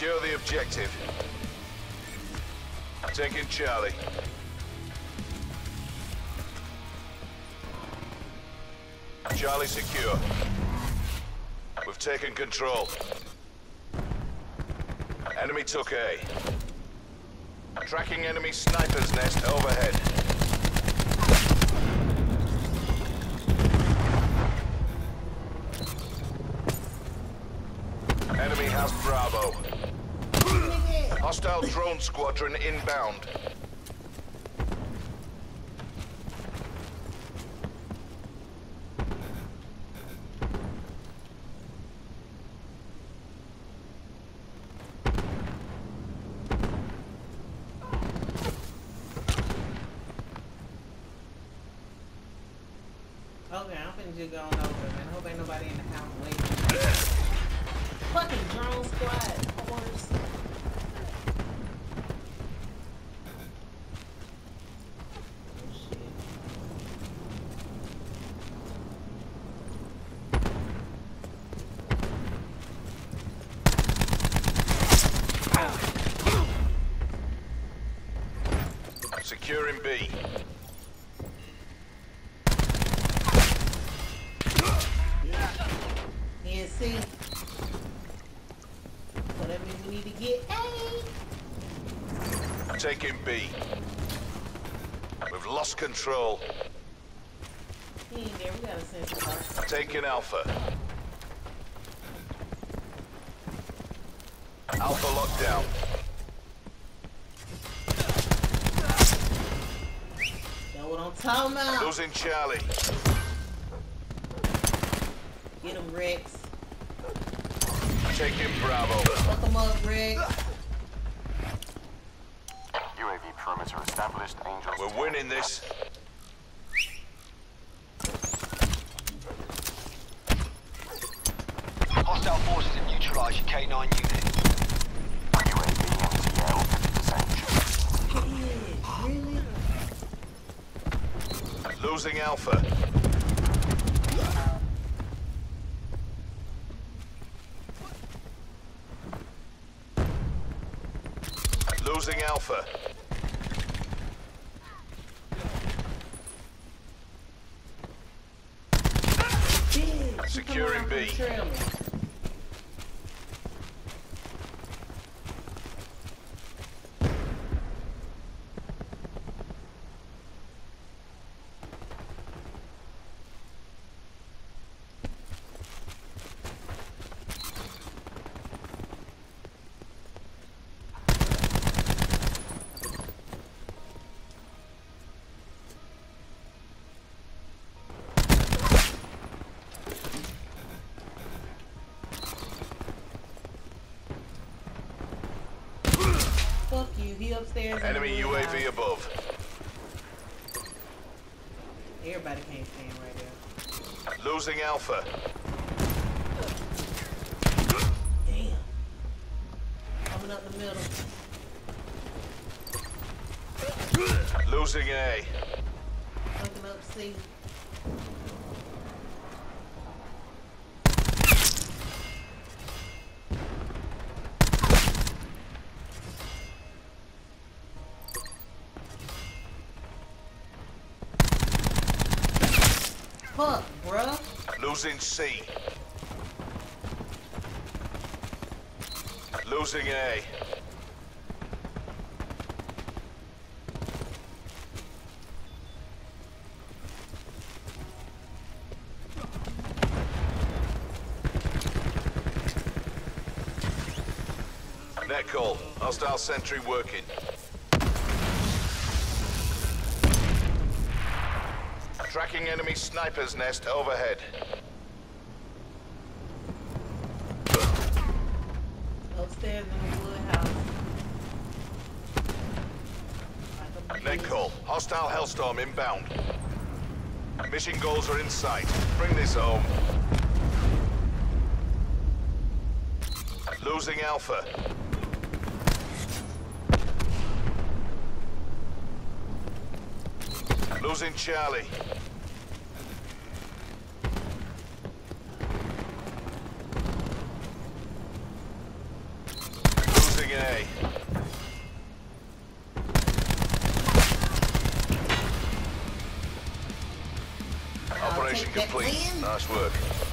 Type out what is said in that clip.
Secure the objective. Taking Charlie. Charlie secure. We've taken control. Enemy took A. Tracking enemy sniper's nest overhead. Enemy has Bravo. Hostile drone squadron inbound. Okay, I'm finna just go on over, man. I hope ain't nobody in the house waiting. Fucking drone squad, horse. Securing B. NC. So that means we need to get A. Taking B. We've lost control. He ain't there. We gotta send somebody. Taking Alpha. Alpha lockdown. Know what I'm talking about? Losing Charlie. Get him, Rex. Taking Bravo. Fuck him up, Rex. UAV perimeter established. Angels. We're winning this. Hostile forces have neutralized your K9 unit. UAV MTL 50%. Really? Losing Alpha. Losing Alpha. Securing B. Fuck you, he upstairs. Enemy UAV above. Everybody can't stand right there. Losing Alpha. Damn. Coming up the middle. Losing A. Looking up C. Fuck, bruh. Losing C. Losing A. Net call. Hostile sentry working. Tracking enemy sniper's nest overhead. Upstairs in the wood house. Like a Net bitch. call. Hostile Hellstorm inbound. Mission goals are in sight. Bring this home. Losing Alpha. Losing Charlie. Tagging A. Operation take that complete. win. Nice work.